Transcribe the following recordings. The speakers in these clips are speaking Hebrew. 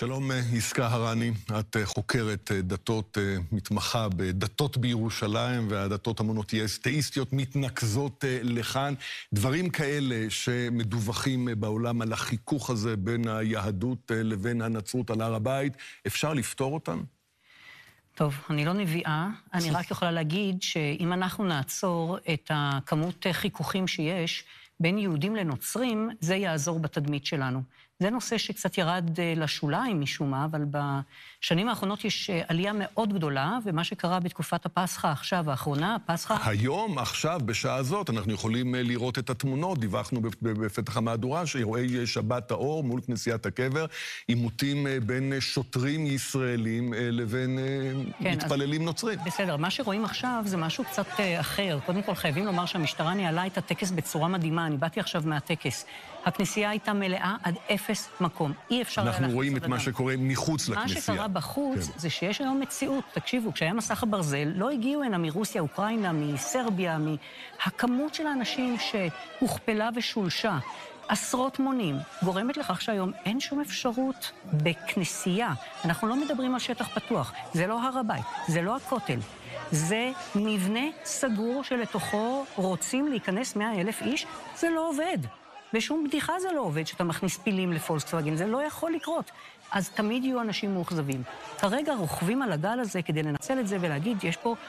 שלום יסכה הרני, את חוקרת דתות, מתמחה בדתות בירושלים, והדתות המונותאיסטיות מתנקזות לכאן. דברים כאלה שמדווחים בעולם על החיכוך הזה בין היהדות לבין הנצרות על הר הבית, אפשר לפתור אותם? טוב, אני לא נביאה, אני רק יכולה להגיד שאם אנחנו נעצור את הכמות חיכוכים שיש בין יהודים לנוצרים, זה יעזור בתדמית שלנו. זה נושא שקצת ירד לשוליים משום מה, אבל בשנים האחרונות יש עלייה מאוד גדולה, ומה שקרה בתקופת הפסחא עכשיו, האחרונה, הפסחא... היום, עכשיו, בשעה הזאת, אנחנו יכולים לראות את התמונות, דיווחנו בפתח המהדורה, שאירועי שבת האור מול כנסיית הקבר, עימותים בין שוטרים ישראלים לבין מתפללים נוצרים. בסדר, מה שרואים עכשיו זה משהו קצת אחר. קודם כל חייבים לומר שהמשטרה ניהלה את הטקס בצורה מדהימה, אני באתי עכשיו מהטקס. הכנסייה הייתה מלאה עד אפס מקום. אי אפשר... אנחנו רואים את מה שקורה מחוץ לכנסייה. מה שקרה בחוץ זה שיש היום מציאות. תקשיבו, כשהיה מסך הברזל, לא הגיעו הנה מרוסיה, אוקראינה, מסרביה, הכמות של האנשים שהוכפלה ושולשה, עשרות מונים, גורמת לכך שהיום אין שום אפשרות בכנסייה. אנחנו לא מדברים על שטח פתוח. זה לא הר הבית, זה לא הכותל. זה מבנה סגור שלתוכו רוצים להיכנס 100,000 איש. זה לא עובד. ושום בדיחה זה לא עובד שאתה מכניס פילים לפולקסווגן, זה לא יכול לקרות. אז תמיד יהיו אנשים מאוכזבים. כרגע רוכבים על הגל הזה כדי לנצל את זה ולהגיד, יש פה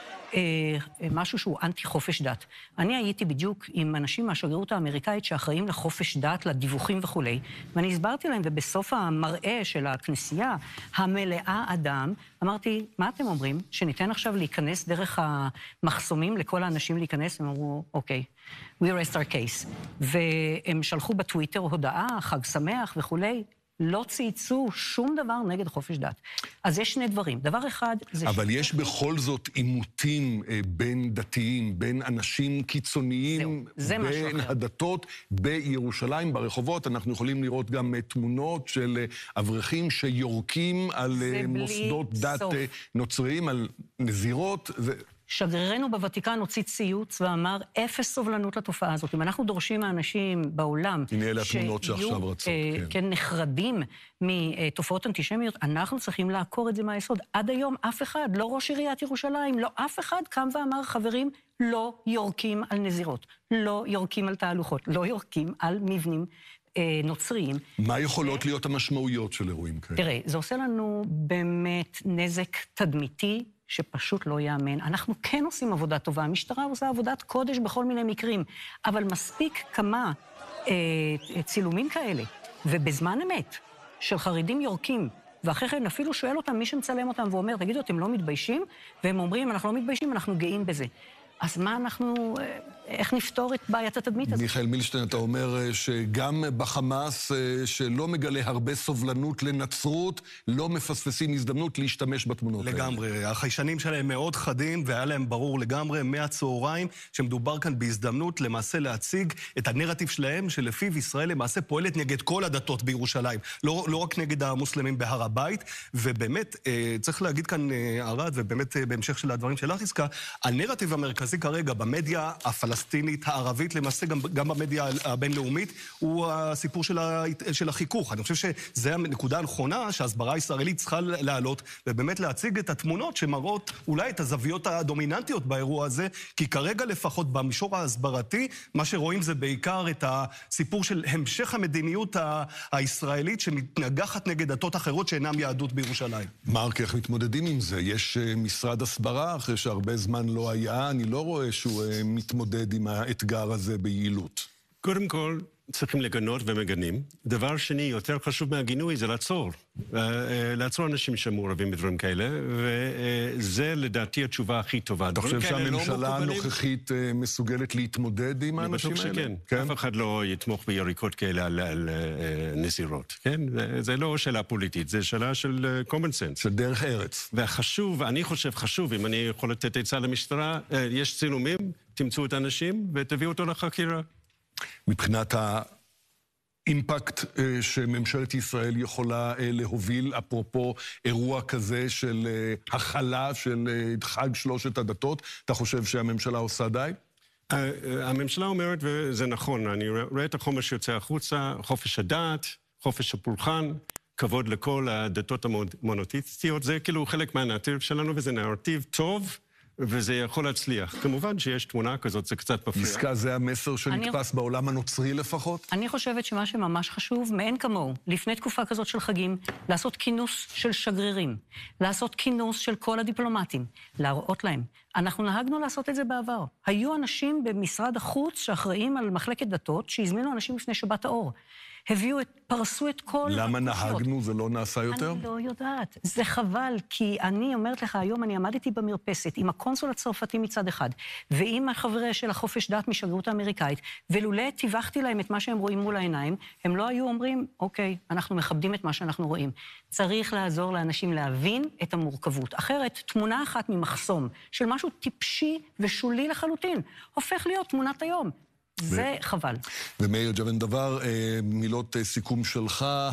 משהו שהוא אנטי חופש דת. אני הייתי בדיוק עם אנשים מהשגרירות האמריקאית שאחראים לחופש דת, לדיווחים וכו'. ואני הסברתי להם, ובסוף המראה של הכנסייה, המלאה אדם, אמרתי, מה אתם אומרים? שניתן עכשיו להיכנס דרך המחסומים לכל האנשים להיכנס? הם אמרו, אוקיי, we rest our case. והם שלחו בטוויטר הודעה, חג שמח וכו'. לא צייצו שום דבר נגד חופש דת. אז יש שני דברים. דבר אחד זה... אבל יש בכל זאת עימותים בין דתיים, בין אנשים קיצוניים, בין הדתות בירושלים, ברחובות. אנחנו יכולים לראות גם תמונות של אברכים שיורקים על מוסדות דת נוצריים, על נזירות. שגרירנו בוותיקן הוציא ציוץ ואמר, אפס סובלנות לתופעה הזאת. אם אנחנו דורשים מהאנשים בעולם שיהיו נחרדים מתופעות אנטישמיות, אנחנו צריכים לעקור את זה מהיסוד. עד היום אף אחד, לא ראש עיריית ירושלים, לא אף אחד קם ואמר, חברים, לא יורקים על נזירות, לא יורקים על תהלוכות, לא יורקים על מבנים נוצריים. מה יכולות להיות המשמעויות של אירועים כאלה? תראה, זה עושה לנו באמת נזק תדמיתי, שפשוט לא יאמן. אנחנו כן עושים עבודה טובה, המשטרה עושה עבודת קודש בכל מיני מקרים, אבל מספיק כמה צילומים כאלה, ובזמן אמת של חרדים יורקים, ואחרי כן אפילו שואל אותם מי שמצלם אותם ואומר, תגידו, אתם לא מתביישים? והם אומרים, אנחנו לא מתביישים, אנחנו גאים בזה. אז מה אנחנו, איך נפתור את בעיית התדמית הזאת? מיכאל מילשטיין, אתה אומר שגם בחמאס, שלא מגלה הרבה סובלנות לנצרות, לא מפספסים הזדמנות להשתמש בתמונות האלה. לגמרי. החיישנים שלהם מאוד חדים, והיה להם ברור לגמרי מהצהריים, שמדובר כאן בהזדמנות למעשה להציג את הנרטיב שלהם, שלפיו ישראל למעשה פועלת נגד כל הדתות בירושלים, לא רק נגד המוסלמים בהר הבית, ובאמת, צריך להגיד כאן ערד, ובאמת בהמשך של הדברים שלך, יסכה, הנרטיב המרכזי כרגע במדיה הפלסטינית, הערבית, למעשה גם במדיה הבינלאומית, הוא הסיפור של החיכוך. אני חושב שזו הנקודה הנכונה שההסברה הישראלית צריכה לעלות, ובאמת להציג את התמונות שמראות אולי את הזוויות הדומיננטיות באירוע הזה, כי כרגע לפחות במישור ההסברתי, מה שרואים זה בעיקר את הסיפור של המשך המדיניות הישראלית שמתנגחת נגד דתות אחרות שאינם יהדות בירושלים. מרק, איך מתמודדים עם זה? יש משרד הסברה אחרי שהרבה זמן לא היה, אני לא רואה שהוא מתמודד עם האתגר הזה ביעילות. קודם כל, צריכים לגנות ומגנים. דבר שני, יותר חשוב מהגינוי, זה לעצור. לעצור אנשים שמעורבים בדברים כאלה, וזה לדעתי התשובה הכי טובה. אתה חושב שהממשלה הנוכחית מסוגלת להתמודד עם האנשים האלה? אני בטוח שכן. אף אחד לא יתמוך ביריקות כאלה על נזירות. כן? זה לא שאלה פוליטית, זה שאלה של common sense. של דרך ארץ. והחשוב, אני חושב חשוב, אם אני יכול לתת עצה למשטרה, יש צילומים, תמצאו את האנשים ותביאו אותו לחקירה. מבחינת האימפקט שממשלת ישראל יכולה להוביל, אפרופו אירוע כזה של הכלה של חג שלושת הדתות, אתה חושב שהממשלה עושה די? הממשלה אומרת, וזה נכון, אני רואה את החומר שיוצא החוצה, חופש הדת, חופש הפולחן, כבוד לכל הדתות המונותיסטיות, זה כאילו חלק מהנרטיב שלנו, וזה נרטיב טוב, וזה יכול להצליח. כמובן שיש תמונה כזאת, זה קצת מפריע. עסקה זה המסר שנתפס בעולם הנוצרי לפחות? אני חושבת שמה שממש חשוב, מאין כמוהו, לפני תקופה כזאת של חגים, לעשות כינוס של שגרירים, לעשות כינוס של כל הדיפלומטים, להראות להם. אנחנו נהגנו לעשות את זה בעבר. היו אנשים במשרד החוץ שאחראים על מחלקת דתות, שהזמינו אנשים לפני שבת האור. פרסו את כל... למה נהגנו? זה לא נעשה יותר? אני לא יודעת. זה חבל, כי אני אומרת לך, היום אני עמדתי במרפסת עם הקונסול הצרפתי מצד אחד, ועם החבר'ה של החופש דת משגרירות האמריקאית, ולולא טיווחתי להם את מה שהם רואים מול העיניים, הם לא היו אומרים, אוקיי, אנחנו מכבדים את מה שאנחנו רואים. צריך לעזור לאנשים להבין את המורכבות. אחרת, תמונה אחת ממחסום של משהו טיפשי ושולי לחלוטין, הופך להיות תמונת היום. זה חבל. ומאיר ג'בן דבר, מילות סיכום שלך.